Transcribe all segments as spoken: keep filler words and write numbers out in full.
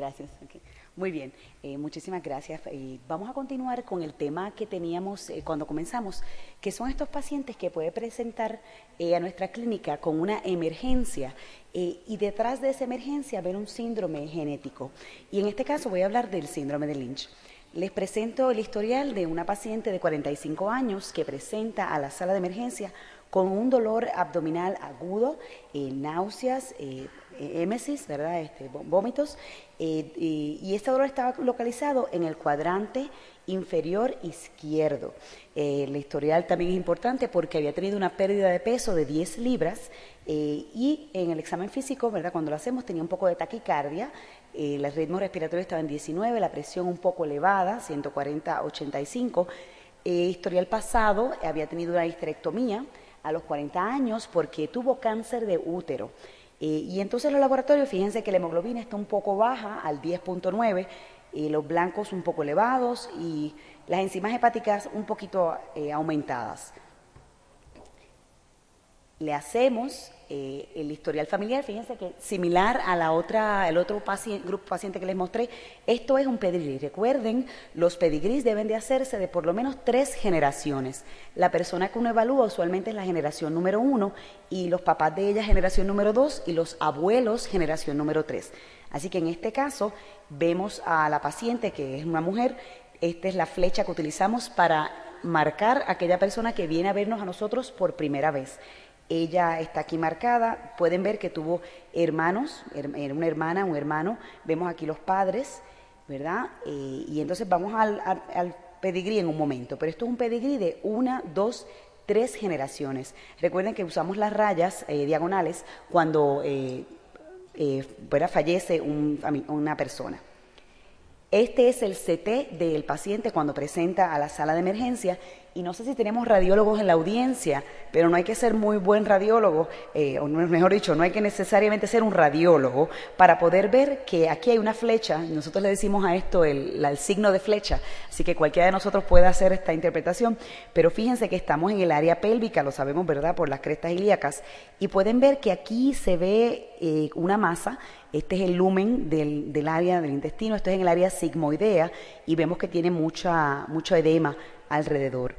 Gracias. Okay. Muy bien, eh, muchísimas gracias. Eh, vamos a continuar con el tema que teníamos eh, cuando comenzamos, que son estos pacientes que puede presentar eh, a nuestra clínica con una emergencia eh, y detrás de esa emergencia ver un síndrome genético. Y en este caso voy a hablar del síndrome de Lynch. Les presento el historial de una paciente de cuarenta y cinco años que presenta a la sala de emergencia con un dolor abdominal agudo, eh, náuseas, eh, émesis, ¿verdad? Este, vómitos, eh, y, y este dolor estaba localizado en el cuadrante inferior izquierdo. Eh, el historial también es importante porque había tenido una pérdida de peso de diez libras eh, y en el examen físico, ¿verdad? Cuando lo hacemos tenía un poco de taquicardia, eh, el ritmo respiratorio estaba en diecinueve, la presión un poco elevada, ciento cuarenta a ochenta y cinco. Eh, historial pasado, había tenido una histerectomía a los cuarenta años porque tuvo cáncer de útero. Eh, y entonces en los laboratorios, fíjense que la hemoglobina está un poco baja, al diez punto nueve, eh, los blancos un poco elevados y las enzimas hepáticas un poquito eh, aumentadas. Le hacemos eh, el historial familiar, fíjense que similar a la otra, el otro paciente, grupo paciente que les mostré, esto es un pedigrí. Recuerden, los pedigrís deben de hacerse de por lo menos tres generaciones. La persona que uno evalúa usualmente es la generación número uno y los papás de ella generación número dos y los abuelos generación número tres. Así que en este caso vemos a la paciente que es una mujer, esta es la flecha que utilizamos para marcar a aquella persona que viene a vernos a nosotros por primera vez. Ella está aquí marcada, pueden ver que tuvo hermanos, una hermana, un hermano, vemos aquí los padres, ¿verdad? Eh, y entonces vamos al, al, al pedigrí en un momento, pero esto es un pedigrí de una, dos, tres generaciones. Recuerden que usamos las rayas eh, diagonales cuando eh, eh, fallece un, una persona. Este es el C T del paciente cuando presenta a la sala de emergencia y no sé si tenemos radiólogos en la audiencia, pero no hay que ser muy buen radiólogo, eh, o mejor dicho, no hay que necesariamente ser un radiólogo para poder ver que aquí hay una flecha, nosotros le decimos a esto el, el signo de flecha, así que cualquiera de nosotros puede hacer esta interpretación, pero fíjense que estamos en el área pélvica, lo sabemos, ¿verdad?, por las crestas ilíacas, y pueden ver que aquí se ve eh, una masa. Este es el lumen del, del área del intestino, esto es en el área sigmoidea y vemos que tiene mucha, mucho edema alrededor.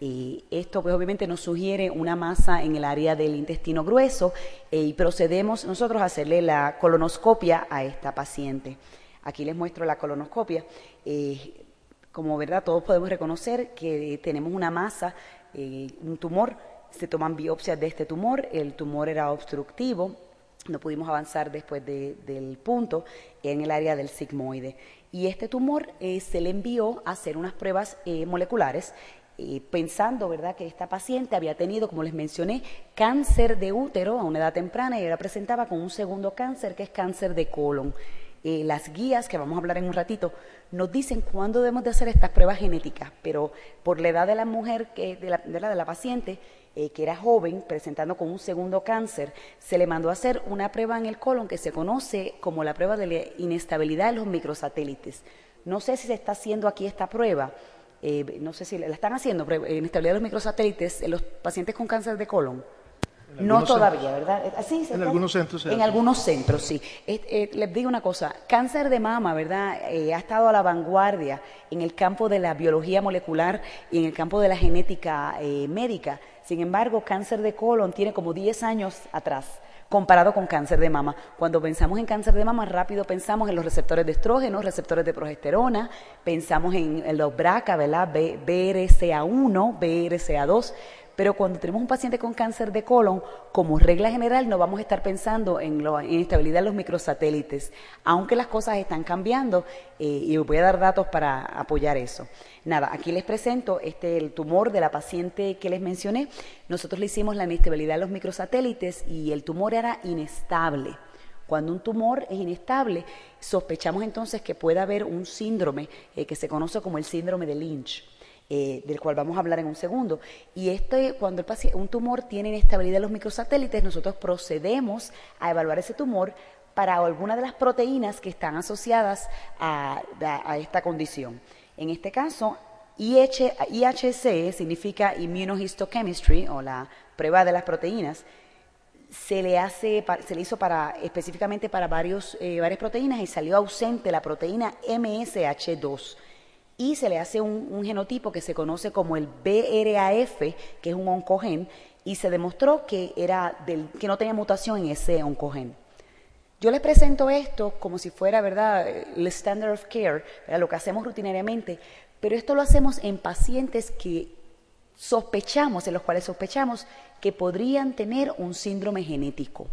Y esto pues obviamente nos sugiere una masa en el área del intestino grueso eh, y procedemos nosotros a hacerle la colonoscopia a esta paciente. Aquí les muestro la colonoscopia. Eh, como verdad todos podemos reconocer que tenemos una masa, eh, un tumor, se toman biopsias de este tumor, el tumor era obstructivo. No pudimos avanzar después de, del punto en el área del sigmoide. Y este tumor eh, se le envió a hacer unas pruebas eh, moleculares, eh, pensando, ¿verdad?, que esta paciente había tenido, como les mencioné, cáncer de útero a una edad temprana y ahora presentaba con un segundo cáncer, que es cáncer de colon. Eh, las guías, que vamos a hablar en un ratito, nos dicen cuándo debemos de hacer estas pruebas genéticas, pero por la edad de la mujer, que, de, la, de, la, de la paciente, Eh, que era joven, presentando con un segundo cáncer, se le mandó a hacer una prueba en el colon que se conoce como la prueba de la inestabilidad de los microsatélites. No sé si se está haciendo aquí esta prueba, eh, no sé si la están haciendo, inestabilidad de los microsatélites en los pacientes con cáncer de colon. No todavía, ¿verdad? ¿Sí, en algunos centros. En algunos centros, sí. Eh, eh, les digo una cosa, cáncer de mama, ¿verdad? Eh, ha estado a la vanguardia en el campo de la biología molecular y en el campo de la genética eh, médica. Sin embargo, cáncer de colon tiene como diez años atrás, comparado con cáncer de mama. Cuando pensamos en cáncer de mama, rápido pensamos en los receptores de estrógeno, receptores de progesterona, pensamos en, en los B R C A, ¿verdad? B R C A uno, B R C A dos, pero cuando tenemos un paciente con cáncer de colon, como regla general no vamos a estar pensando en la inestabilidad de los microsatélites, aunque las cosas están cambiando eh, y voy a dar datos para apoyar eso. Nada, aquí les presento este el tumor de la paciente que les mencioné. Nosotros le hicimos la inestabilidad de los microsatélites y el tumor era inestable. Cuando un tumor es inestable, sospechamos entonces que puede haber un síndrome eh, que se conoce como el síndrome de Lynch. Eh, del cual vamos a hablar en un segundo. Y este, cuando el paciente, un tumor tiene inestabilidad de los microsatélites, nosotros procedemos a evaluar ese tumor para alguna de las proteínas que están asociadas a, a, a esta condición. En este caso, I H C significa Immunohistochemistry, o la prueba de las proteínas. se le hace, se le hizo para, específicamente para varios, eh, varias proteínas y salió ausente la proteína M S H dos. Y se le hace un, un genotipo que se conoce como el B R A F, que es un oncogen, y se demostró que, era del, que no tenía mutación en ese oncogen. Yo les presento esto como si fuera, ¿verdad?, el standard of care, ¿verdad?, lo que hacemos rutinariamente, pero esto lo hacemos en pacientes que sospechamos, en los cuales sospechamos que podrían tener un síndrome genético.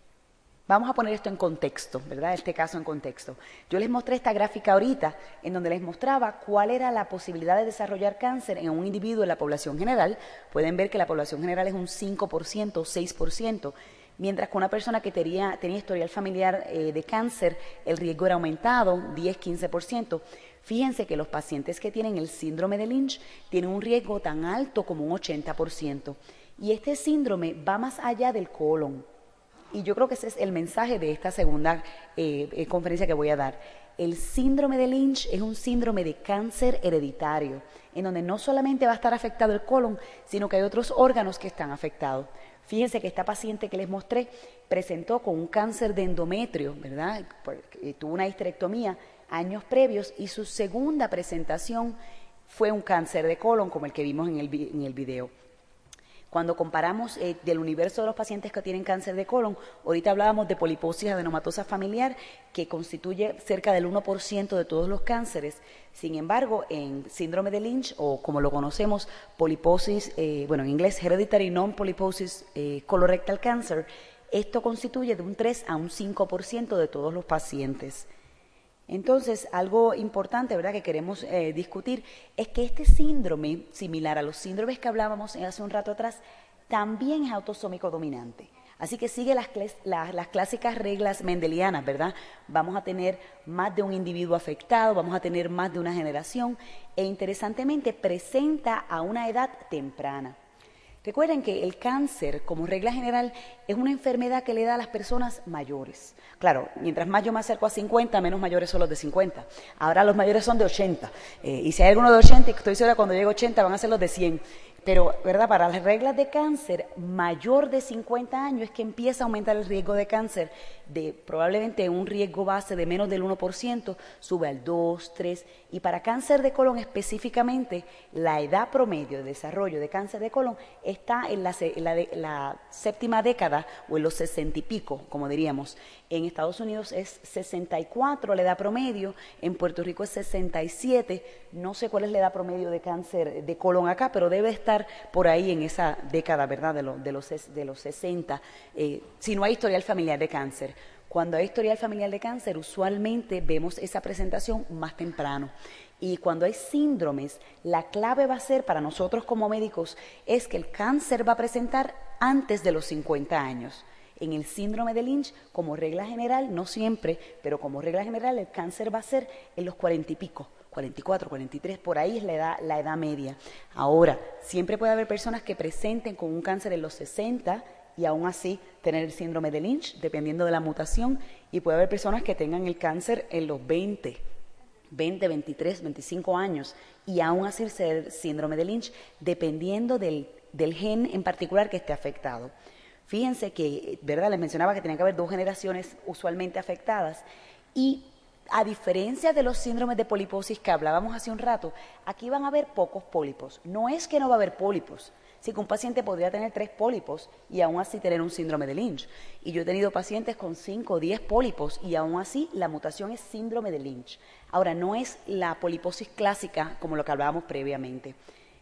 Vamos a poner esto en contexto, ¿verdad? Este caso en contexto. Yo les mostré esta gráfica ahorita, en donde les mostraba cuál era la posibilidad de desarrollar cáncer en un individuo de la población general. Pueden ver que la población general es un cinco por ciento, seis por ciento, mientras que una persona que tenía, tenía historial familiar eh, de cáncer, el riesgo era aumentado, diez, quince por ciento. Fíjense que los pacientes que tienen el síndrome de Lynch tienen un riesgo tan alto como un ochenta por ciento. Y este síndrome va más allá del colon. Y yo creo que ese es el mensaje de esta segunda eh, eh, conferencia que voy a dar. El síndrome de Lynch es un síndrome de cáncer hereditario, en donde no solamente va a estar afectado el colon, sino que hay otros órganos que están afectados. Fíjense que esta paciente que les mostré presentó con un cáncer de endometrio, ¿verdad? Porque tuvo una histerectomía años previos y su segunda presentación fue un cáncer de colon, como el que vimos en el, en el video. Cuando comparamos eh, del universo de los pacientes que tienen cáncer de colon, ahorita hablábamos de poliposis adenomatosa familiar, que constituye cerca del uno por ciento de todos los cánceres. Sin embargo, en síndrome de Lynch, o como lo conocemos, poliposis, eh, bueno, en inglés, hereditary non-polyposis eh, colorectal cancer, esto constituye de un tres a un cinco por ciento de todos los pacientes. Entonces, algo importante, ¿verdad?, que queremos eh, discutir es que este síndrome, similar a los síndromes que hablábamos hace un rato atrás, también es autosómico dominante. Así que sigue las, las, las clásicas reglas mendelianas, ¿verdad? Vamos a tener más de un individuo afectado, vamos a tener más de una generación e interesantemente presenta a una edad temprana. Recuerden que el cáncer, como regla general, es una enfermedad que le da a las personas mayores. Claro, mientras más yo me acerco a cincuenta, menos mayores son los de cincuenta. Ahora los mayores son de ochenta. Eh, y si hay alguno de ochenta, estoy segura que cuando llegue a ochenta van a ser los de cien. Pero, ¿verdad?, para las reglas de cáncer, mayor de cincuenta años es que empieza a aumentar el riesgo de cáncer, de probablemente un riesgo base de menos del uno por ciento, sube al dos, tres, y para cáncer de colon específicamente, la edad promedio de desarrollo de cáncer de colon está en la, en la, de, la séptima década, o en los sesenta y pico, como diríamos. En Estados Unidos es sesenta y cuatro la edad promedio, en Puerto Rico es sesenta y siete, no sé cuál es la edad promedio de cáncer de colon acá, pero debe estar por ahí en esa década, ¿verdad?, de, lo, de, los, de los sesenta, eh, si no hay historial familiar de cáncer. Cuando hay historial familiar de cáncer, usualmente vemos esa presentación más temprano. Y cuando hay síndromes, la clave va a ser para nosotros como médicos es que el cáncer va a presentar antes de los cincuenta años. En el síndrome de Lynch, como regla general, no siempre, pero como regla general, el cáncer va a ser en los cuarenta y pico, cuarenta y cuatro, cuarenta y tres, por ahí es la edad, la edad media. Ahora, siempre puede haber personas que presenten con un cáncer en los sesenta y aún así tener el síndrome de Lynch, dependiendo de la mutación, y puede haber personas que tengan el cáncer en los veinte, veinte, veintitrés, veinticinco años, y aún así ser síndrome de Lynch, dependiendo del, del gen en particular que esté afectado. Fíjense que, ¿verdad?, les mencionaba que tenían que haber dos generaciones usualmente afectadas, y a diferencia de los síndromes de poliposis que hablábamos hace un rato, aquí van a haber pocos pólipos. No es que no va a haber pólipos, sí que un paciente podría tener tres pólipos y aún así tener un síndrome de Lynch. Y yo he tenido pacientes con cinco o diez pólipos y aún así la mutación es síndrome de Lynch. Ahora, no es la poliposis clásica como lo que hablábamos previamente.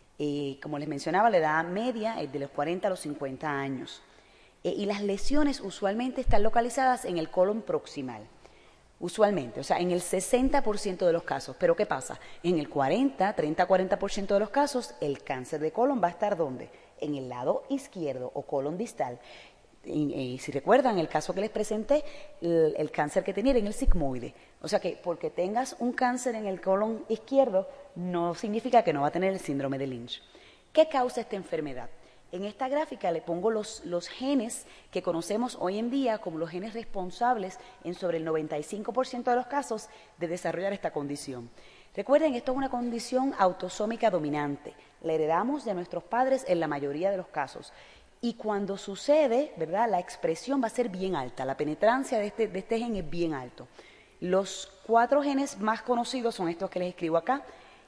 Eh, como les mencionaba, la edad media es de los cuarenta a los cincuenta años. Eh, y las lesiones usualmente están localizadas en el colon proximal. Usualmente, o sea, en el sesenta por ciento de los casos. Pero ¿qué pasa? En el cuarenta, treinta a cuarenta por ciento de los casos, el cáncer de colon va a estar ¿dónde? En el lado izquierdo o colon distal. Y, y si recuerdan, el caso que les presenté, el, el cáncer que tenía era en el sigmoide. O sea que porque tengas un cáncer en el colon izquierdo, no significa que no va a tener el síndrome de Lynch. ¿Qué causa esta enfermedad? En esta gráfica le pongo los, los genes que conocemos hoy en día como los genes responsables en sobre el noventa y cinco por ciento de los casos de desarrollar esta condición. Recuerden, esto es una condición autosómica dominante. La heredamos de nuestros padres en la mayoría de los casos. Y cuando sucede, ¿verdad? La expresión va a ser bien alta, la penetrancia de este, de este gen es bien alto. Los cuatro genes más conocidos son estos que les escribo acá.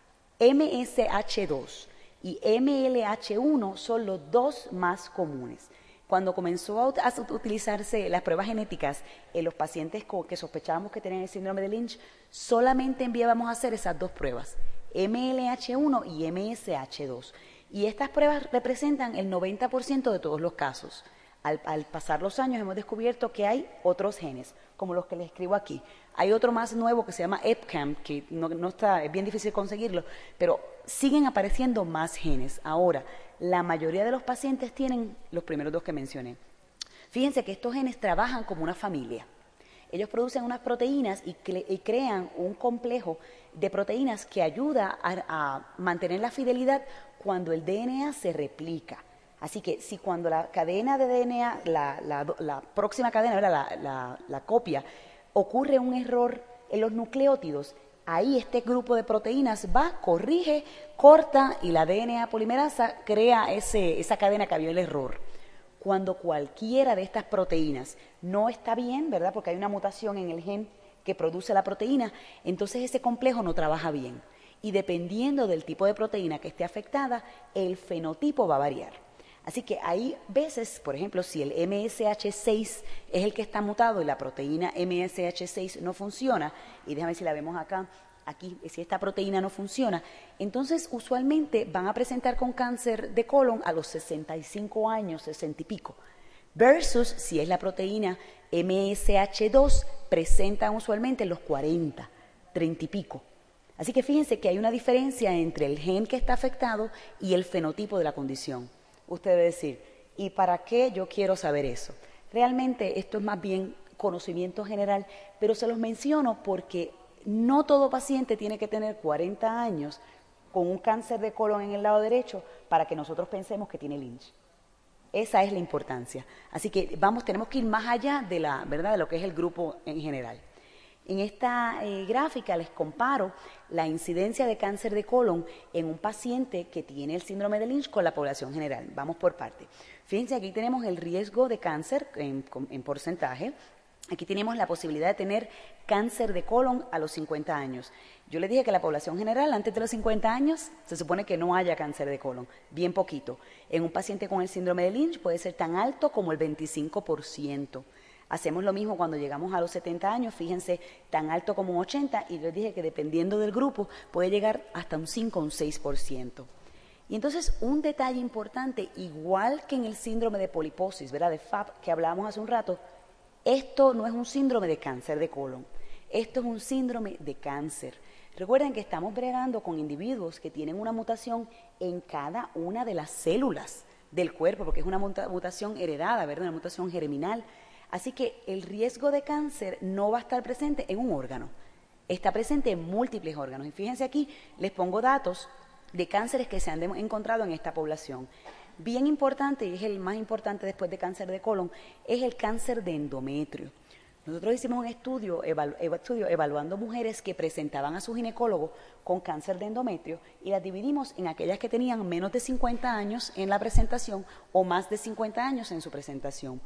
M S H dos y M L H uno son los dos más comunes. Cuando comenzó a utilizarse las pruebas genéticas en los pacientes que sospechábamos que tenían el síndrome de Lynch, solamente enviábamos a hacer esas dos pruebas, M L H uno y M S H dos. Y estas pruebas representan el noventa por ciento de todos los casos. Al, al pasar los años hemos descubierto que hay otros genes, como los que les escribo aquí. Hay otro más nuevo que se llama E P C A M, que no, no está, es bien difícil conseguirlo, pero siguen apareciendo más genes. Ahora, la mayoría de los pacientes tienen los primeros dos que mencioné. Fíjense que estos genes trabajan como una familia. Ellos producen unas proteínas y, cre y crean un complejo de proteínas que ayuda a, a mantener la fidelidad cuando el D N A se replica. Así que si cuando la cadena de D N A, la, la, la próxima cadena, la, la, la copia, ocurre un error en los nucleótidos, ahí este grupo de proteínas va, corrige, corta y la D N A polimerasa crea ese, esa cadena que había el error. Cuando cualquiera de estas proteínas no está bien, ¿verdad? Porque hay una mutación en el gen que produce la proteína, entonces ese complejo no trabaja bien. Y dependiendo del tipo de proteína que esté afectada, el fenotipo va a variar. Así que hay veces, por ejemplo, si el M S H seis es el que está mutado y la proteína M S H seis no funciona, y déjame ver si la vemos acá, aquí, si esta proteína no funciona, entonces usualmente van a presentar con cáncer de colon a los sesenta y cinco años, sesenta y pico, versus si es la proteína M S H dos, presentan usualmente en los cuarenta, treinta y pico. Así que fíjense que hay una diferencia entre el gen que está afectado y el fenotipo de la condición. Usted debe decir, ¿y para qué yo quiero saber eso? Realmente esto es más bien conocimiento general, pero se los menciono porque no todo paciente tiene que tener cuarenta años con un cáncer de colon en el lado derecho para que nosotros pensemos que tiene Lynch. Esa es la importancia. Así que vamos, tenemos que ir más allá de, la, ¿verdad? de lo que es el grupo en general. En esta eh, gráfica les comparo la incidencia de cáncer de colon en un paciente que tiene el síndrome de Lynch con la población general. Vamos por parte. Fíjense, aquí tenemos el riesgo de cáncer en, en porcentaje. Aquí tenemos la posibilidad de tener cáncer de colon a los cincuenta años. Yo les dije que la población general, antes de los cincuenta años, se supone que no haya cáncer de colon, bien poquito. En un paciente con el síndrome de Lynch puede ser tan alto como el veinticinco por ciento. Hacemos lo mismo cuando llegamos a los setenta años, fíjense, tan alto como un ochenta, y les dije que dependiendo del grupo puede llegar hasta un cinco o un seis por ciento. Y entonces un detalle importante, igual que en el síndrome de poliposis, ¿verdad? De F A P que hablábamos hace un rato, esto no es un síndrome de cáncer de colon, esto es un síndrome de cáncer. Recuerden que estamos bregando con individuos que tienen una mutación en cada una de las células del cuerpo, porque es una mutación heredada, ¿verdad? Una mutación germinal. Así que el riesgo de cáncer no va a estar presente en un órgano, está presente en múltiples órganos. Y fíjense aquí, les pongo datos de cánceres que se han encontrado en esta población. Bien importante, y es el más importante después de cáncer de colon, es el cáncer de endometrio. Nosotros hicimos un estudio, evalu estudio evaluando mujeres que presentaban a su ginecólogo con cáncer de endometrio y las dividimos en aquellas que tenían menos de cincuenta años en la presentación o más de cincuenta años en su presentación.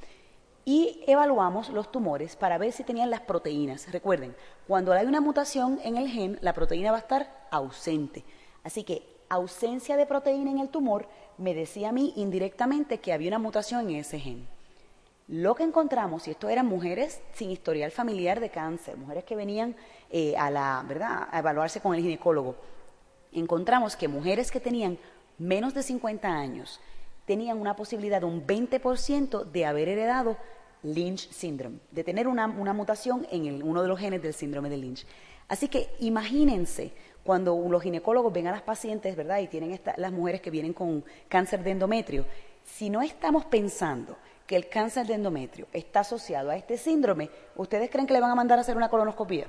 Y evaluamos los tumores para ver si tenían las proteínas. Recuerden, cuando hay una mutación en el gen, la proteína va a estar ausente. Así que ausencia de proteína en el tumor me decía a mí indirectamente que había una mutación en ese gen. Lo que encontramos, y esto eran mujeres sin historial familiar de cáncer, mujeres que venían eh, a, la, ¿verdad? a evaluarse con el ginecólogo, encontramos que mujeres que tenían menos de cincuenta años tenían una posibilidad de un veinte por ciento de haber heredado Lynch syndrome, de tener una, una mutación en el, uno de los genes del síndrome de Lynch. Así que imagínense cuando los ginecólogos ven a las pacientes, ¿verdad? Y tienen esta, las mujeres que vienen con cáncer de endometrio, si no estamos pensando que el cáncer de endometrio está asociado a este síndrome, ¿ustedes creen que le van a mandar a hacer una colonoscopía?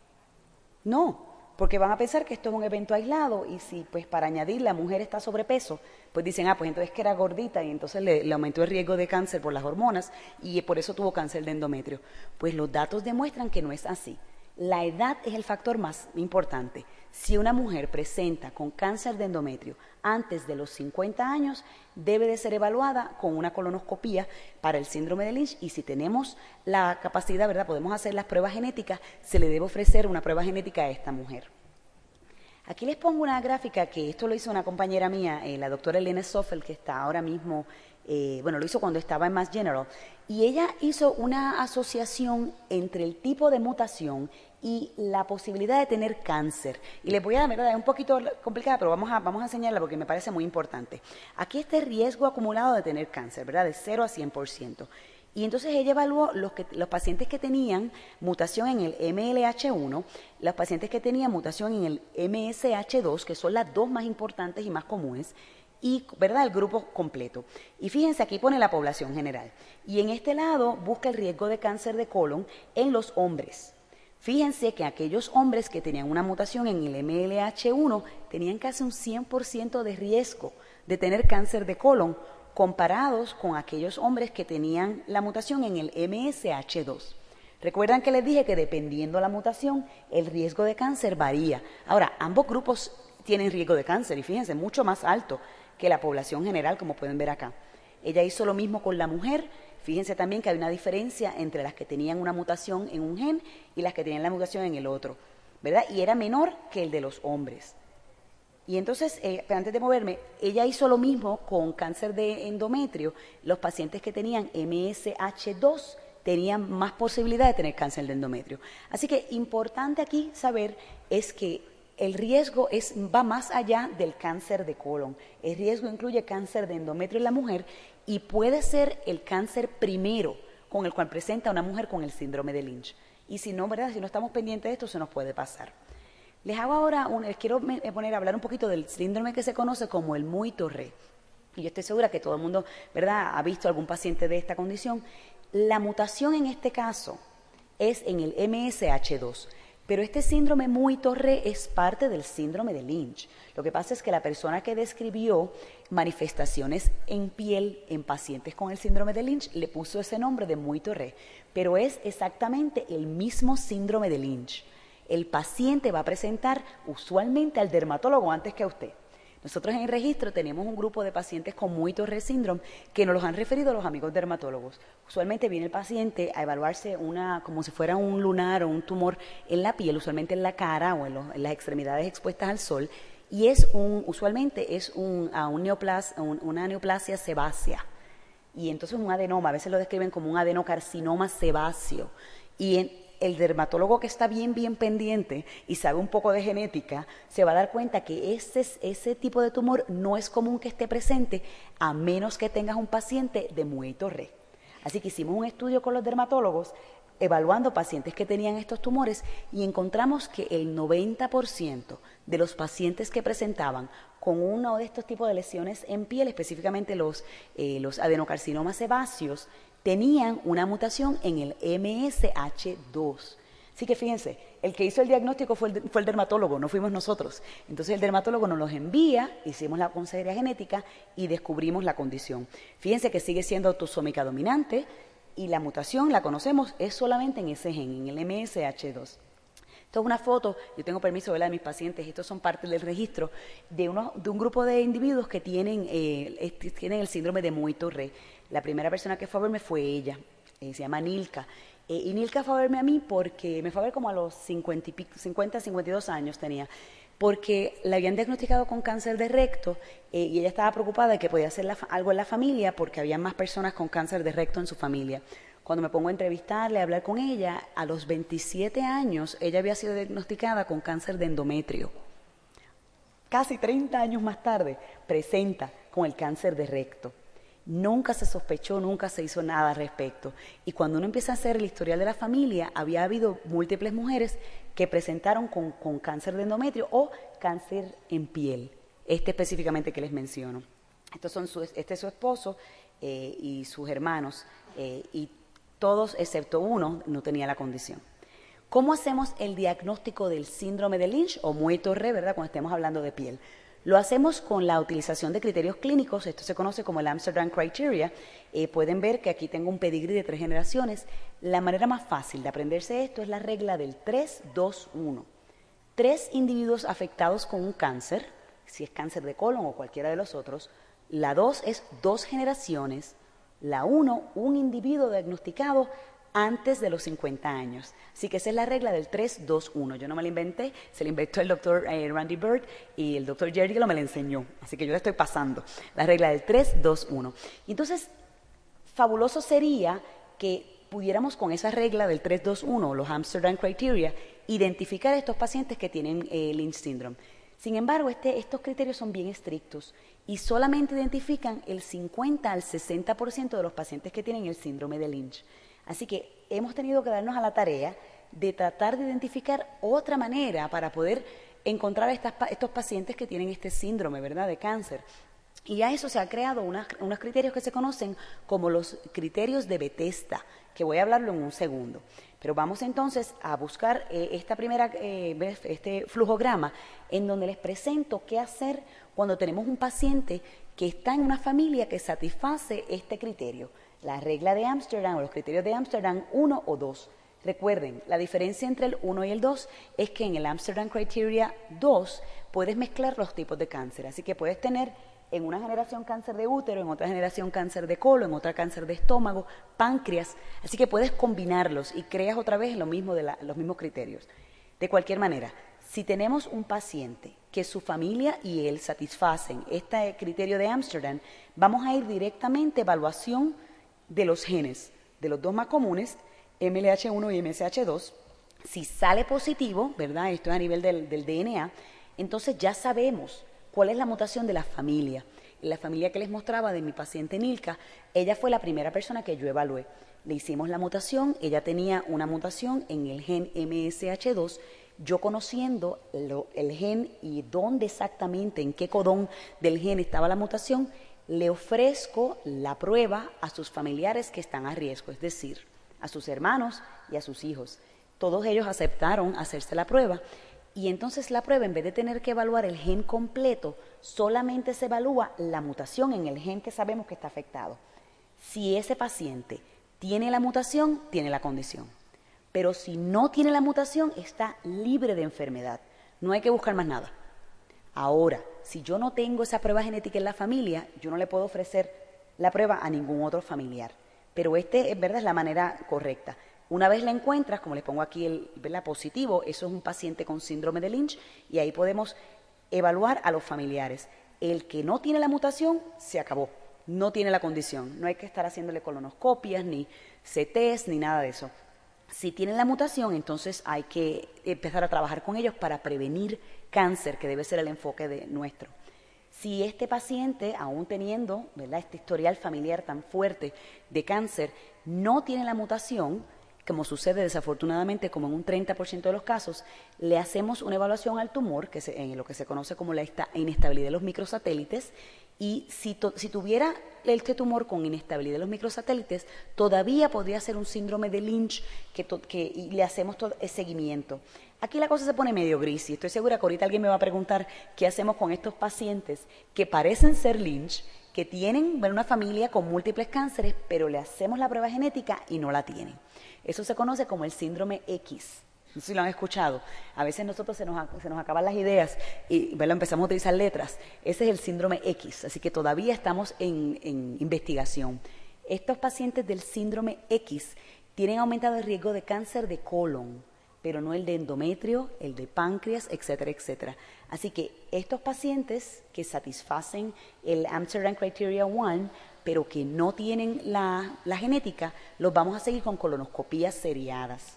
No. Porque van a pensar que esto es un evento aislado y si pues para añadir la mujer está sobrepeso, pues dicen, ah, pues entonces que era gordita y entonces le, le aumentó el riesgo de cáncer por las hormonas y por eso tuvo cáncer de endometrio. Pues los datos demuestran que no es así, La edad es el factor más importante. Si una mujer presenta con cáncer de endometrio antes de los cincuenta años, debe de ser evaluada con una colonoscopía para el síndrome de Lynch, y si tenemos la capacidad, ¿verdad?, podemos hacer las pruebas genéticas, se le debe ofrecer una prueba genética a esta mujer. Aquí les pongo una gráfica que esto lo hizo una compañera mía, eh, la doctora Elena Soffel, que está ahora mismo, eh, bueno, lo hizo cuando estaba en Mass General, y ella hizo una asociación entre el tipo de mutación y la posibilidad de tener cáncer. Y les voy a dar, ¿verdad?, es un poquito complicada, pero vamos a, vamos a enseñarla porque me parece muy importante. Aquí está el riesgo acumulado de tener cáncer, ¿verdad?, de cero a cien por ciento. Y entonces ella evaluó los, que, los pacientes que tenían mutación en el M L H uno, los pacientes que tenían mutación en el M S H dos, que son las dos más importantes y más comunes, y, ¿verdad?, el grupo completo. Y fíjense, aquí pone la población general. Y en este lado busca el riesgo de cáncer de colon en los hombres. Fíjense que aquellos hombres que tenían una mutación en el M L H uno tenían casi un cien por ciento de riesgo de tener cáncer de colon, comparados con aquellos hombres que tenían la mutación en el M S H dos. Recuerdan que les dije que dependiendo de la mutación, el riesgo de cáncer varía. Ahora, ambos grupos tienen riesgo de cáncer, y fíjense, mucho más alto que la población general, como pueden ver acá. Ella hizo lo mismo con la mujer. Fíjense también que hay una diferencia entre las que tenían una mutación en un gen y las que tenían la mutación en el otro, ¿verdad? Y era menor que el de los hombres. Y entonces, eh, antes de moverme, ella hizo lo mismo con cáncer de endometrio. Los pacientes que tenían M S H dos tenían más posibilidad de tener cáncer de endometrio. Así que importante aquí saber es que el riesgo es, va más allá del cáncer de colon. El riesgo incluye cáncer de endometrio en la mujer y puede ser el cáncer primero con el cual presenta una mujer con el síndrome de Lynch. Y si no, ¿verdad?, si no estamos pendientes de esto, se nos puede pasar. Les hago ahora, un, les quiero poner a hablar un poquito del síndrome que se conoce como el Muy-Torré. Y yo estoy segura que todo el mundo, ¿verdad?, ha visto algún paciente de esta condición. La mutación en este caso es en el M S H dos, pero este síndrome Muy-Torré es parte del síndrome de Lynch. Lo que pasa es que la persona que describió manifestaciones en piel en pacientes con el síndrome de Lynch le puso ese nombre de Muy-Torré, pero es exactamente el mismo síndrome de Lynch. El paciente va a presentar usualmente al dermatólogo antes que a usted. Nosotros en el registro tenemos un grupo de pacientes con Muy-Torré síndrome que nos los han referido los amigos dermatólogos. Usualmente viene el paciente a evaluarse una, como si fuera un lunar o un tumor en la piel, usualmente en la cara o en, los, en las extremidades expuestas al sol, y es un, usualmente es un, a un neoplas, un, una neoplasia sebácea. Y entonces un adenoma, a veces lo describen como un adenocarcinoma sebáceo. Y en, el dermatólogo que está bien, bien pendiente y sabe un poco de genética, se va a dar cuenta que ese, ese tipo de tumor no es común que esté presente a menos que tengas un paciente de Muy-Torré. Así que hicimos un estudio con los dermatólogos evaluando pacientes que tenían estos tumores y encontramos que el noventa por ciento de los pacientes que presentaban con uno de estos tipos de lesiones en piel, específicamente los, eh, los adenocarcinomas sebáceos, tenían una mutación en el M S H dos. Así que fíjense, el que hizo el diagnóstico fue el, fue el dermatólogo, no fuimos nosotros. Entonces el dermatólogo nos los envía, hicimos la consejería genética y descubrimos la condición. Fíjense que sigue siendo autosómica dominante y la mutación, la conocemos, es solamente en ese gen, en el M S H dos. Esto es una foto, yo tengo permiso, ¿verdad?, de mis pacientes, estos son parte del registro, de, uno, de un grupo de individuos que tienen, eh, tienen el síndrome de Muy-Torré. La primera persona que fue a verme fue ella, eh, se llama Nilka. Eh, y Nilka fue a verme a mí porque me fue a ver como a los cincuenta, y pico, cincuenta, cincuenta y dos años tenía, porque la habían diagnosticado con cáncer de recto eh, y ella estaba preocupada de que podía hacer la, algo en la familia porque había más personas con cáncer de recto en su familia. Cuando me pongo a entrevistarle, a hablar con ella, a los veintisiete años ella había sido diagnosticada con cáncer de endometrio. Casi treinta años más tarde presenta con el cáncer de recto. Nunca se sospechó, nunca se hizo nada al respecto. Y cuando uno empieza a hacer el historial de la familia, había habido múltiples mujeres que presentaron con, con cáncer de endometrio o cáncer en piel, este específicamente que les menciono. Estos son su, este es su esposo eh, y sus hermanos, eh, y todos excepto uno no tenía la condición. ¿Cómo hacemos el diagnóstico del síndrome de Lynch o Muy-Torré, verdad, cuando estemos hablando de piel? Lo hacemos con la utilización de criterios clínicos, esto se conoce como el Amsterdam Criteria. Eh, pueden ver que aquí tengo un pedigrí de tres generaciones. La manera más fácil de aprenderse esto es la regla del tres dos uno. Tres individuos afectados con un cáncer, si es cáncer de colon o cualquiera de los otros. La dos es dos generaciones. La uno, un individuo diagnosticado antes de los cincuenta años. Así que esa es la regla del tres dos uno. Yo no me la inventé, se la inventó el doctor eh, Randy Bird y el doctor Jerry me la enseñó. Así que yo la estoy pasando. La regla del tres dos uno. Y entonces, fabuloso sería que pudiéramos con esa regla del tres dos uno, los Amsterdam Criteria, identificar a estos pacientes que tienen eh, Lynch Syndrome. Sin embargo, este, estos criterios son bien estrictos y solamente identifican el cincuenta al sesenta por ciento de los pacientes que tienen el síndrome de Lynch. Así que hemos tenido que darnos a la tarea de tratar de identificar otra manera para poder encontrar a estas, estos pacientes que tienen este síndrome, ¿verdad?, de cáncer. Y a eso se han creado unas, unos criterios que se conocen como los criterios de Bethesda, que voy a hablarlo en un segundo. Pero vamos entonces a buscar eh, esta primera, eh, este flujograma en donde les presento qué hacer cuando tenemos un paciente que está en una familia que satisface este criterio. La regla de Amsterdam o los criterios de Amsterdam uno o dos. Recuerden, la diferencia entre el uno y el dos es que en el Amsterdam Criteria dos puedes mezclar los tipos de cáncer. Así que puedes tener en una generación cáncer de útero, en otra generación cáncer de colon, en otra cáncer de estómago, páncreas. Así que puedes combinarlos y creas otra vez lo mismo de la, los mismos criterios. De cualquier manera, si tenemos un paciente que su familia y él satisfacen este criterio de Amsterdam, vamos a ir directamente a evaluación de los genes, de los dos más comunes, M L H uno y M S H dos. Si sale positivo, ¿verdad?, esto es a nivel del, del D N A, entonces ya sabemos cuál es la mutación de la familia. En la familia que les mostraba de mi paciente Nilka, ella fue la primera persona que yo evalué. Le hicimos la mutación, ella tenía una mutación en el gen M S H dos. Yo conociendo lo, el gen y dónde exactamente, en qué codón del gen estaba la mutación, le ofrezco la prueba a sus familiares que están a riesgo, es decir, a sus hermanos y a sus hijos. Todos ellos aceptaron hacerse la prueba y entonces la prueba, en vez de tener que evaluar el gen completo, solamente se evalúa la mutación en el gen que sabemos que está afectado. Si ese paciente tiene la mutación, tiene la condición. Pero si no tiene la mutación, está libre de enfermedad. No hay que buscar más nada. Ahora, si yo no tengo esa prueba genética en la familia, yo no le puedo ofrecer la prueba a ningún otro familiar. Pero este, es verdad, es la manera correcta. Una vez la encuentras, como les pongo aquí el ¿verdad?, positivo, eso es un paciente con síndrome de Lynch y ahí podemos evaluar a los familiares. El que no tiene la mutación, se acabó. No tiene la condición. No hay que estar haciéndole colonoscopias, ni C Ts, ni nada de eso. Si tienen la mutación, entonces hay que empezar a trabajar con ellos para prevenir cáncer, que debe ser el enfoque de nuestro. Si este paciente, aún teniendo ¿verdad?, este historial familiar tan fuerte de cáncer, no tiene la mutación, como sucede desafortunadamente como en un treinta por ciento de los casos, le hacemos una evaluación al tumor, que se, en lo que se conoce como la inestabilidad de los microsatélites, y si, to, si tuviera este tumor con inestabilidad de los microsatélites, todavía podría ser un síndrome de Lynch que, to, que y le hacemos todo el seguimiento. Aquí la cosa se pone medio gris y estoy segura que ahorita alguien me va a preguntar qué hacemos con estos pacientes que parecen ser Lynch, que tienen bueno, una familia con múltiples cánceres, pero le hacemos la prueba genética y no la tienen. Eso se conoce como el síndrome X. No sé si lo han escuchado. A veces nosotros se nos, se nos acaban las ideas y ¿verdad? empezamos a utilizar letras. Ese es el síndrome X, así que todavía estamos en, en investigación. Estos pacientes del síndrome X tienen aumentado el riesgo de cáncer de colon, pero no el de endometrio, el de páncreas, etcétera, etcétera. Así que estos pacientes que satisfacen el Amsterdam Criteria uno, pero que no tienen la, la genética, los vamos a seguir con colonoscopías seriadas.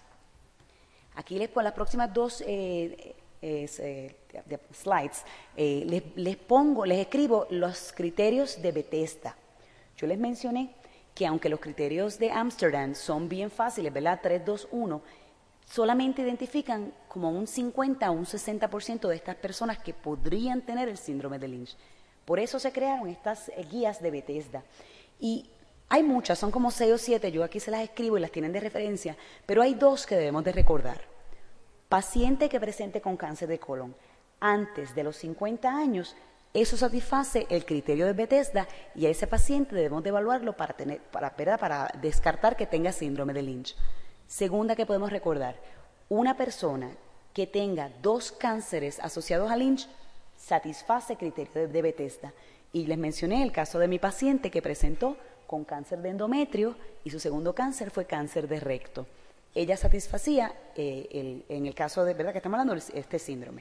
Aquí les pongo las próximas dos eh, eh, eh, slides, eh, les, les pongo, les escribo los criterios de Bethesda. Yo les mencioné que aunque los criterios de Amsterdam son bien fáciles, ¿verdad? tres, dos, uno, solamente identifican como un cincuenta o un sesenta por ciento de estas personas que podrían tener el síndrome de Lynch. Por eso se crearon estas eh, guías de Bethesda. Y hay muchas, son como seis o siete, yo aquí se las escribo y las tienen de referencia, pero hay dos que debemos de recordar. Paciente que presente con cáncer de colon antes de los cincuenta años Eso satisface el criterio de Bethesda y a ese paciente debemos de evaluarlo para, tener, para, para descartar que tenga síndrome de Lynch. Segunda que podemos recordar, una persona que tenga dos cánceres asociados a Lynch satisface el criterio de, de Bethesda. Y les mencioné el caso de mi paciente que presentó con cáncer de endometrio y su segundo cáncer fue cáncer de recto. Ella satisfacía, eh, el, en el caso de, ¿verdad?, que estamos hablando de este síndrome.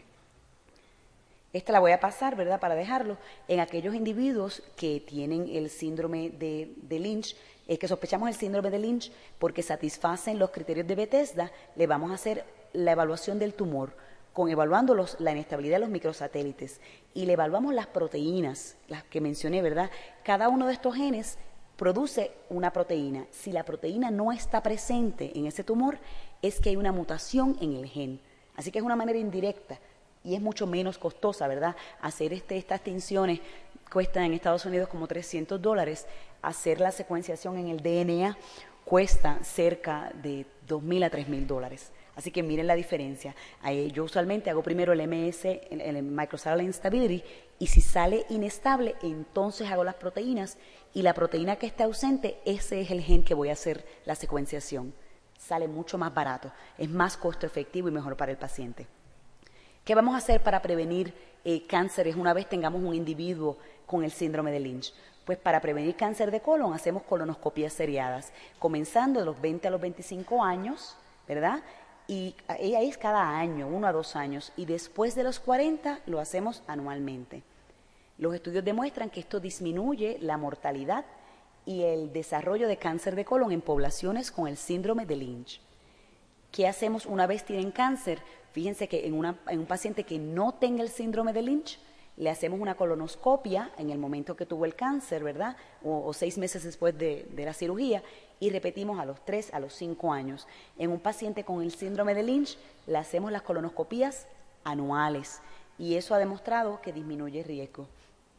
Esta la voy a pasar, ¿verdad?, para dejarlo en aquellos individuos que tienen el síndrome de, de Lynch, eh, que sospechamos el síndrome de Lynch porque satisfacen los criterios de Bethesda. Le vamos a hacer la evaluación del tumor, con evaluando los, la inestabilidad de los microsatélites, y le evaluamos las proteínas, las que mencioné, ¿verdad? Cada uno de estos genes produce una proteína. Si la proteína no está presente en ese tumor, es que hay una mutación en el gen. Así que es una manera indirecta y es mucho menos costosa, ¿verdad? Hacer este, estas tinciones cuesta en Estados Unidos como trescientos dólares. Hacer la secuenciación en el D N A cuesta cerca de dos mil a tres mil dólares. Así que miren la diferencia. Yo usualmente hago primero el M S, el Microsatellite Instability, y si sale inestable, entonces hago las proteínas, y la proteína que está ausente, ese es el gen que voy a hacer la secuenciación. Sale mucho más barato, es más costo efectivo y mejor para el paciente. ¿Qué vamos a hacer para prevenir eh, cánceres una vez tengamos un individuo con el síndrome de Lynch? Pues para prevenir cáncer de colon hacemos colonoscopías seriadas, comenzando de los veinte a los veinticinco años, ¿verdad? Y ahí es cada año, uno a dos años, y después de los cuarenta lo hacemos anualmente. Los estudios demuestran que esto disminuye la mortalidad y el desarrollo de cáncer de colon en poblaciones con el síndrome de Lynch. ¿Qué hacemos una vez tienen cáncer? Fíjense que en, una, en un paciente que no tenga el síndrome de Lynch, le hacemos una colonoscopia en el momento que tuvo el cáncer, ¿verdad? O, o seis meses después de, de la cirugía, y repetimos a los tres, a los cinco años. En un paciente con el síndrome de Lynch, le hacemos las colonoscopías anuales, y eso ha demostrado que disminuye el riesgo.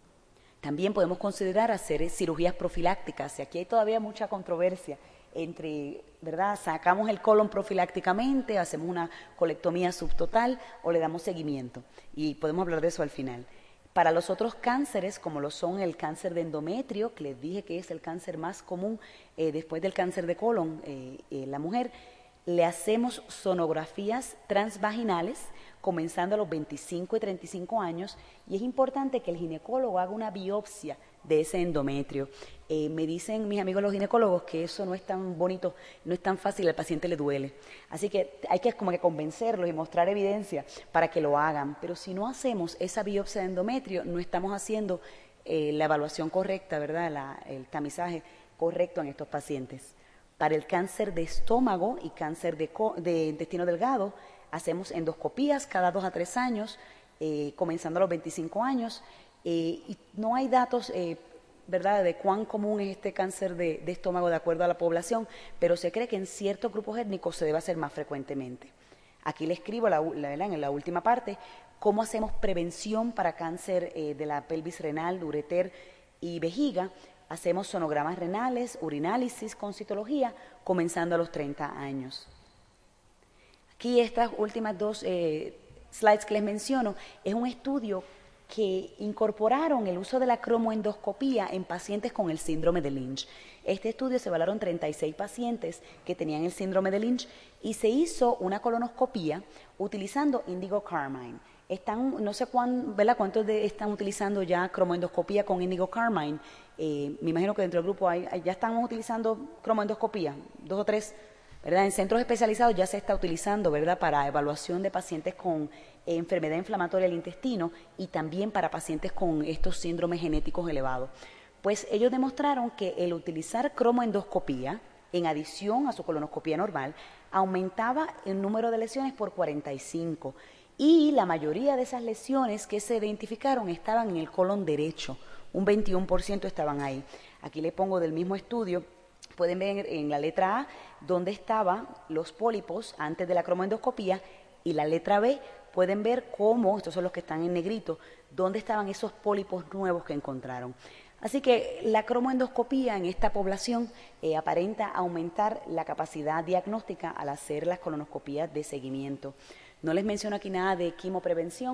También podemos considerar hacer cirugías profilácticas, y aquí hay todavía mucha controversia entre, ¿verdad? Sacamos el colon profilácticamente, hacemos una colectomía subtotal o le damos seguimiento, y podemos hablar de eso al final. Para los otros cánceres, como lo son el cáncer de endometrio, que les dije que es el cáncer más común eh, después del cáncer de colon en eh, eh, la mujer, le hacemos sonografías transvaginales comenzando a los veinticinco y treinta y cinco años, y es importante que el ginecólogo haga una biopsia de ese endometrio. Eh, me dicen mis amigos los ginecólogos que eso no es tan bonito, no es tan fácil, al paciente le duele. Así que hay que como que convencerlos y mostrar evidencia para que lo hagan. Pero si no hacemos esa biopsia de endometrio, no estamos haciendo eh, la evaluación correcta, ¿verdad? La, el tamizaje correcto en estos pacientes. Para el cáncer de estómago y cáncer de, de intestino delgado, hacemos endoscopías cada dos a tres años, eh, comenzando a los veinticinco años, eh, y no hay datos, eh, ¿verdad?, de cuán común es este cáncer de, de estómago de acuerdo a la población, pero se cree que en ciertos grupos étnicos se debe hacer más frecuentemente. Aquí le escribo la, la, en la última parte cómo hacemos prevención para cáncer eh, de la pelvis renal, ureter y vejiga. Hacemos sonogramas renales, urinálisis con citología, comenzando a los treinta años. Aquí estas últimas dos eh, slides que les menciono es un estudio que incorporaron el uso de la cromoendoscopía en pacientes con el síndrome de Lynch. Este estudio se evaluaron treinta y seis pacientes que tenían el síndrome de Lynch y se hizo una colonoscopía utilizando índigo carmine. Están, no sé cuán, ¿verdad?, cuántos de, están utilizando ya cromoendoscopía con índigo carmine. Eh, me imagino que dentro del grupo hay, hay, ya están utilizando cromoendoscopía, dos o tres, ¿verdad? En centros especializados ya se está utilizando, ¿verdad?, para evaluación de pacientes con eh, enfermedad inflamatoria del intestino y también para pacientes con estos síndromes genéticos elevados. Pues ellos demostraron que el utilizar cromoendoscopía, en adición a su colonoscopía normal, aumentaba el número de lesiones por cuarenta y cinco. Y la mayoría de esas lesiones que se identificaron estaban en el colon derecho, un veintiuno por ciento estaban ahí. Aquí le pongo del mismo estudio, pueden ver en la letra A dónde estaban los pólipos antes de la cromoendoscopía, y la letra B pueden ver cómo, estos son los que están en negrito, dónde estaban esos pólipos nuevos que encontraron. Así que la cromoendoscopía en esta población eh, aparenta aumentar la capacidad diagnóstica al hacer las colonoscopías de seguimiento. No les menciono aquí nada de quimoprevención,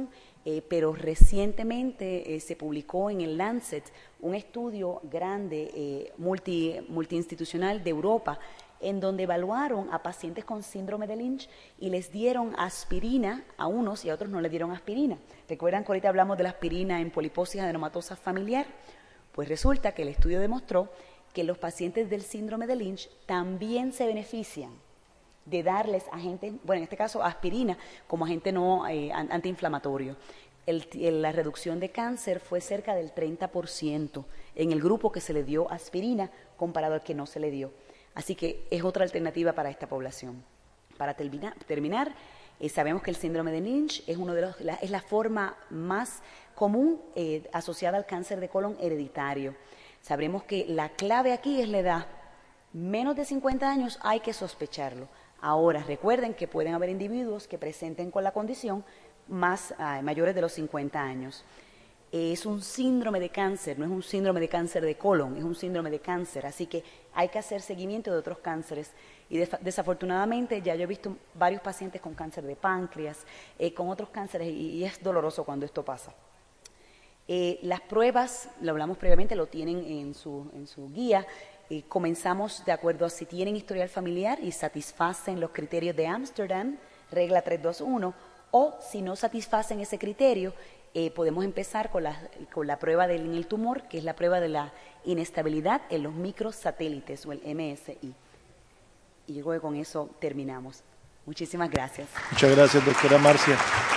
Eh, pero recientemente eh, se publicó en el Lancet un estudio grande, eh, multi, multiinstitucional de Europa, en donde evaluaron a pacientes con síndrome de Lynch y les dieron aspirina a unos y a otros no les dieron aspirina. ¿Recuerdan que ahorita hablamos de la aspirina en poliposis adenomatosa familiar? Pues resulta que el estudio demostró que los pacientes del síndrome de Lynch también se benefician de darles agentes, bueno, en este caso aspirina, como agente no eh, antiinflamatorio. El, el, la reducción de cáncer fue cerca del treinta por ciento en el grupo que se le dio aspirina comparado al que no se le dio. Así que es otra alternativa para esta población. Para terminar, terminar eh, sabemos que el síndrome de Lynch es, uno de los, la, es la forma más común eh, asociada al cáncer de colon hereditario. Sabremos que la clave aquí es la edad. Menos de cincuenta años hay que sospecharlo. Ahora, recuerden que pueden haber individuos que presenten con la condición más uh, mayores de los cincuenta años. Es un síndrome de cáncer, no es un síndrome de cáncer de colon, es un síndrome de cáncer, así que hay que hacer seguimiento de otros cánceres. Y desafortunadamente ya yo he visto varios pacientes con cáncer de páncreas, eh, con otros cánceres, y, y es doloroso cuando esto pasa. Eh, las pruebas, lo hablamos previamente, lo tienen en su, en su guía. Eh, comenzamos de acuerdo a si tienen historial familiar y satisfacen los criterios de Ámsterdam, regla tres dos uno, o si no satisfacen ese criterio, eh, podemos empezar con la, con la prueba del en el tumor, que es la prueba de la inestabilidad en los microsatélites o el M S I. Y yo creo que con eso terminamos. Muchísimas gracias. Muchas gracias, doctora Marcia.